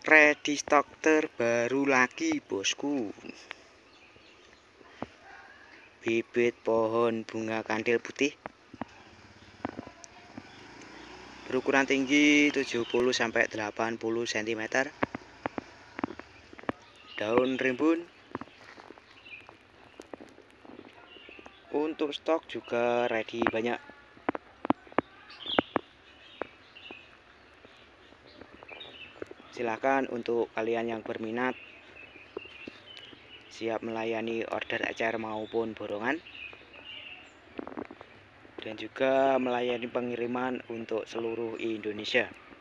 Ready stock terbaru lagi bosku. Bibit pohon bunga kandil putih berukuran tinggi 70-80 cm. Daun rimbun. Untuk stok juga ready banyak. Silakan untuk kalian yang berminat, siap melayani order ecer maupun borongan, dan juga melayani pengiriman untuk seluruh Indonesia.